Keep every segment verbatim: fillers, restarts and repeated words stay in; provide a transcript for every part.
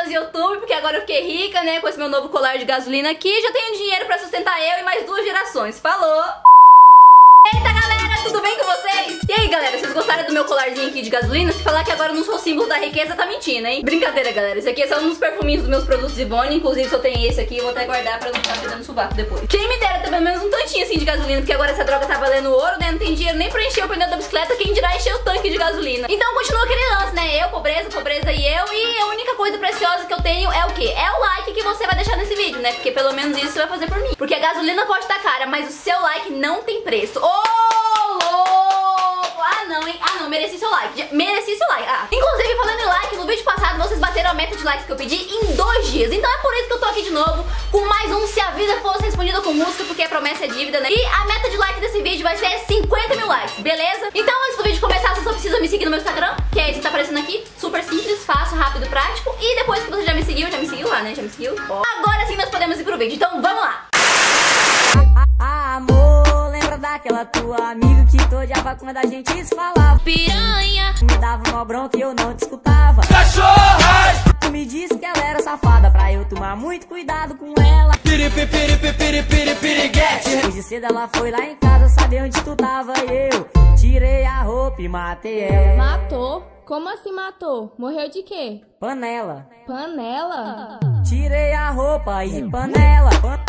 meus YouTube, porque agora eu fiquei rica, né, com esse meu novo colar de gasolina aqui. Já tenho dinheiro pra sustentar eu e mais duas gerações. Falou! Eita, galera, tudo bem com vocês? E aí, galera, vocês gostaram do meu colarzinho aqui de gasolina? Se falar que agora eu não sou símbolo da riqueza, tá mentindo, hein? Brincadeira, galera. Esse aqui é só um dos perfuminhos dos meus produtos Ivone. Inclusive, se eu tenho esse aqui, eu vou até guardar pra não ficar fedendo sovaco depois. Quem me dera ter pelo menos um tantinho assim de gasolina, porque agora essa droga tá valendo ouro, né? Não tem dinheiro nem pra encher o pneu da bicicleta, quem dirá encher o tanque de gasolina. Então continua aquele lance, né? Eu, pobreza, pobreza e eu. E a única coisa preciosa que eu tenho é o quê? É o like que você vai deixar nesse vídeo, né? Porque pelo menos isso você vai fazer por mim. Porque a gasolina pode estar cara, mas o seu like não tem preço. Oh! Ah não, hein? Ah não, mereci seu like. Mereci seu like. Ah. Inclusive, falando em like, no vídeo passado vocês bateram a meta de likes que eu pedi em dois dias. Então é por isso que eu tô aqui de novo com mais um Se a Vida Fosse Respondida com Música, porque a promessa é dívida, né? E a meta de like desse vídeo vai ser cinquenta mil likes, beleza? Então antes do vídeo começar, você só precisa me seguir no meu Instagram, que é esse que tá aparecendo aqui. Super simples, fácil, rápido, prático. E depois que você já me seguiu, já me seguiu lá, né? Já me seguiu. Ó. Agora sim nós podemos ir pro vídeo. Então vamos lá! Ah, amor, lembra daquela tua amiga que tu odiava quando a gente se falava? Piranha, Me dava uma bronca e eu não te escutava. Cachorra! Tu me disse que ela era safada, pra eu tomar muito cuidado com ela. Piripi, piripi, piripi, piripi, piriguete. Hoje cedo ela foi lá em casa saber onde tu tava e eu tirei a roupa e matei ela. matou? Como assim matou? Morreu de quê? Panela. Panela? Tirei a roupa e panela.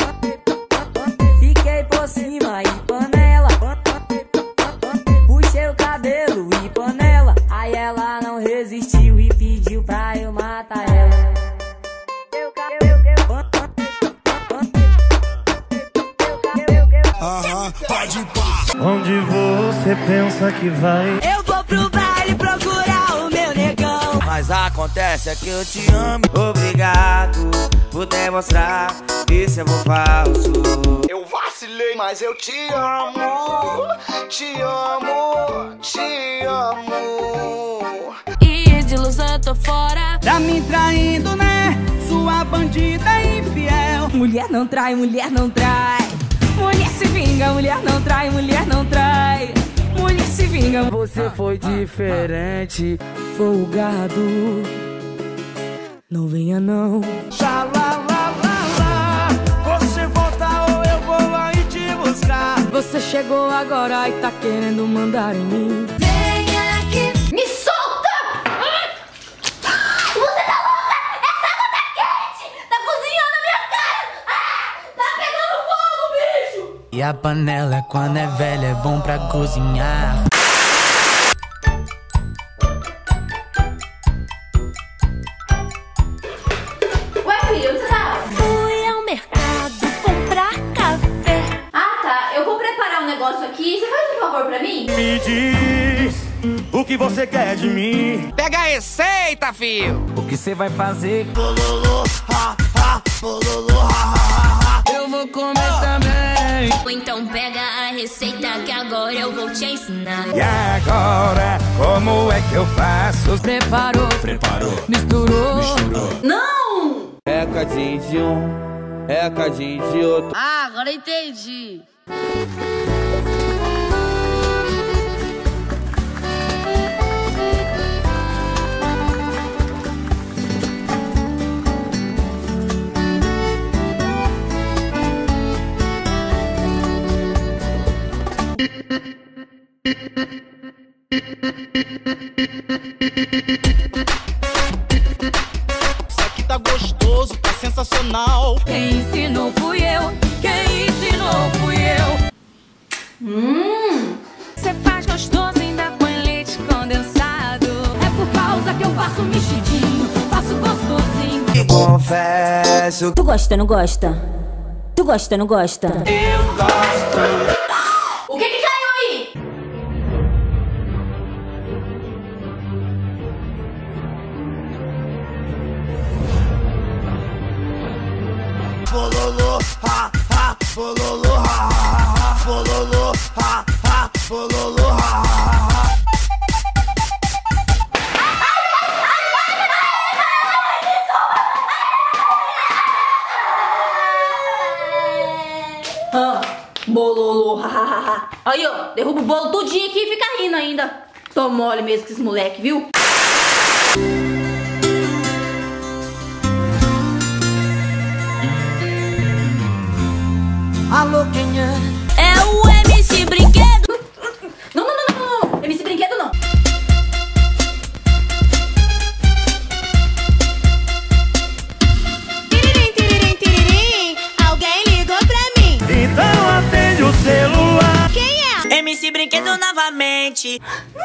Fiquei por cima e panela. Puxei o cabelo e panela. Aí ela não resistiu e pediu pra eu matar ela. Aham, pode ir pá. Onde você pensa que vai? Eu vou pro baile procurar o meu negão. Mas acontece é que eu te amo. Obrigado por demonstrar que esse amor falso. Eu vacilei, mas eu te amo. Te amo, te amo. E de ilusão eu tô fora. Tá me traindo, né? Sua bandida infiel. Mulher não trai, mulher não trai. Mulher se vinga, mulher não trai, mulher não trai. Mulher se vinga. Você foi diferente, folgado. Não venha não. Lá, lá, lá, lá, lá. Você volta ou eu vou lá e te buscar. Você chegou agora e tá querendo mandar em mim. Vem aqui. Me solta! Você tá louca? Essa água tá quente! Tá cozinhando a minha cara! Ah, tá pegando fogo, bicho! E a panela, quando é velha, é bom pra cozinhar. Ué, filho, onde você tá? Fui ao mercado comprar café. Ah, tá. Eu vou preparar um negócio aqui. Você faz um favor pra mim? Me diz o que você quer de mim. Pega a receita, filho. O que você vai fazer? Bololô, ha, ha, bololô, ha, ha, ha. Eu vou comer também. Ou então pega a receita que agora eu vou te ensinar. E agora, como é que eu faço? Preparou, Preparou, misturou. misturou. Não! É cadinho de um, é cadinho de outro. Ah, agora entendi. Isso aqui tá gostoso, tá sensacional. Quem ensinou fui eu. Quem ensinou fui eu. Hum! Você faz gostoso, ainda põe leite condensado. É por causa que eu faço mexidinho, faço gostosinho. E confesso, Tu gosta, não gosta? Tu gosta, não gosta? eu gosto. O que que caiu aí? Bololô, ha, ha, bololô, ha, ha, ha. Bololô, ha, ha, bololô, ha, ha, ha. Ah, bololô, hahaha. Aí, ó, derruba o bolo tudinho aqui e fica rindo ainda. Tô mole mesmo com esses moleque, viu? falou quem é. É o M C Brinquedo. Não, não, não, não, não. M C Brinquedo não. Tiririm, tiririm, tiririm. Alguém ligou pra mim. Então atende o celular. Quem é? M C Brinquedo novamente.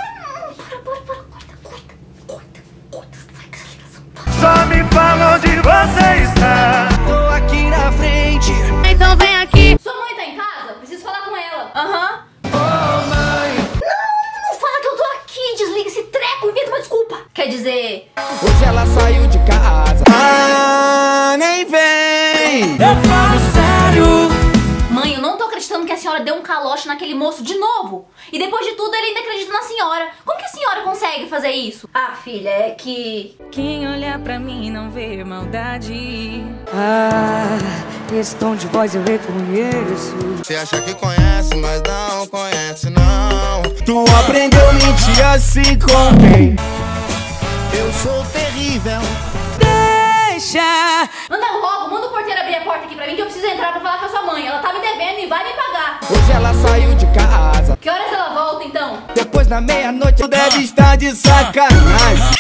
Só me fala onde você está. Tô aqui na frente. Então vem aqui. Sua mãe tá em casa? Preciso falar com ela. Aham. Ô mãe, Não, não fala que eu tô aqui. Desliga esse treco, inventa uma desculpa. Quer dizer... hoje ela saiu de casa. Ah, nem vem. Eu falo sério. Mãe, eu não tô acreditando que a senhora deu um calote naquele moço de novo. E depois de tudo, ele ainda acredita na senhora. Como que a senhora consegue fazer isso? Ah, filha, é que... Quem olhar pra mim não vê maldade. Ah, esse tom de voz eu reconheço. Você acha que conhece, mas não conhece, não. Tu aprendeu a mentir assim com quem? Eu sou terrível. Deixa. Manda logo, manda o porteiro abrir a porta aqui pra mim que eu preciso entrar pra falar com a sua mãe. Ela tá me devendo e vai me pagar. Hoje ela saiu de casa. Que horas ela volta, então? Depois da meia-noite tu deve estar de sacanagem.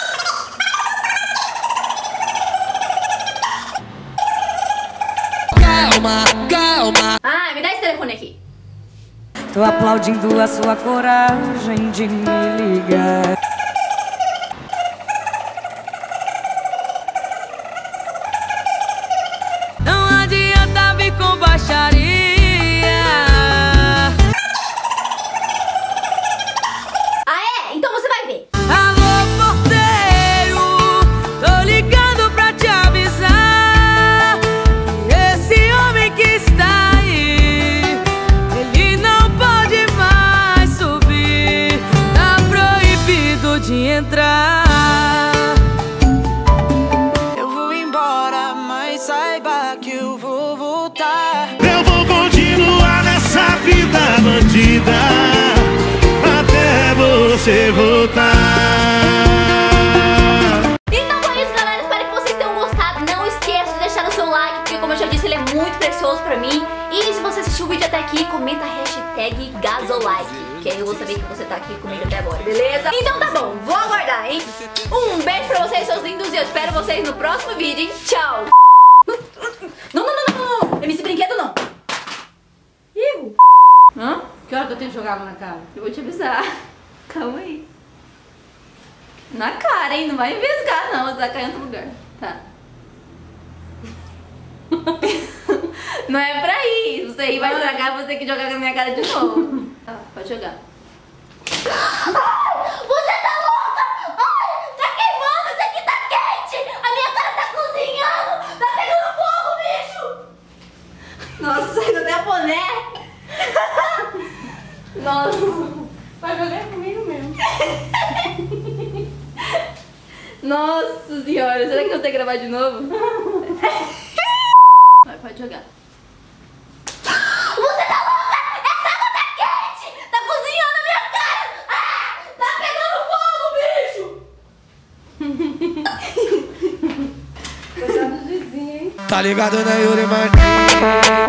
Calma, calma. Ah, me dá esse telefone aqui. Tô aplaudindo a sua coragem de me ligar. Não adianta vir com baixaria. Ah, é? Então você vai ver. Alô, porteiro, tô ligando pra te avisar que esse homem que está aí, ele não pode mais subir, tá proibido de entrar. Eu vou embora, mas saiba que eu vou voltar. Eu vou continuar nessa vida bandida até você voltar. Então foi isso, galera. Espero que vocês tenham gostado. Não esqueça de deixar o seu like, porque como eu já disse, ele é muito precioso pra mim. E se você assistiu o vídeo até aqui, comenta a hashtag Gasolike, que aí eu vou saber que você tá aqui comigo até agora, beleza? Então tá bom, vou aguardar, hein? Um beijo pra vocês, seus lindos, e eu espero vocês no próximo vídeo, hein? Tchau! Não, não, não, não, não! M C Brinquedo não! Ih! Hã? Que hora que eu tenho que jogar água na cara? Eu vou te avisar. Calma aí. Na cara, hein? Não vai envesgar, não. Você vai cair em outro lugar. Tá. Não é pra ir. Se você ir, vai estragar, eu vou ter que jogar com a minha cara de novo. Tá, pode jogar. Você tá louca! Ai, tá queimando! Isso aqui tá quente! A minha cara tá cozinhando! Tá pegando fogo, bicho! Nossa, saiu até boné! Nossa! Vai jogar comigo mesmo. Nossa senhora, será que eu vou ter que gravar de novo? Vai, pode jogar. Você tá louca? Essa água tá quente! Tá cozinhando a minha cara! Ah, tá pegando fogo, bicho! Coitado do vizinho, hein? Tá ligado, né, Yuri Martins?